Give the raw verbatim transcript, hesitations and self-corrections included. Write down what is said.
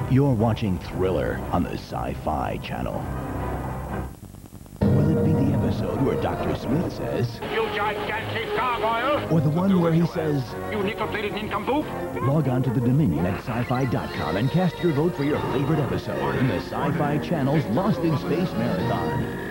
You're watching Thriller on the Sci-Fi Channel. Will it be the episode where Doctor Smith says, "You gigantic gargoyle!" or the one where he says, "You nickel-plated nincompoop"? Log on to the Dominion at sci-fi dot com and cast your vote for your favorite episode in the Sci-Fi Channel's Lost in Space Marathon.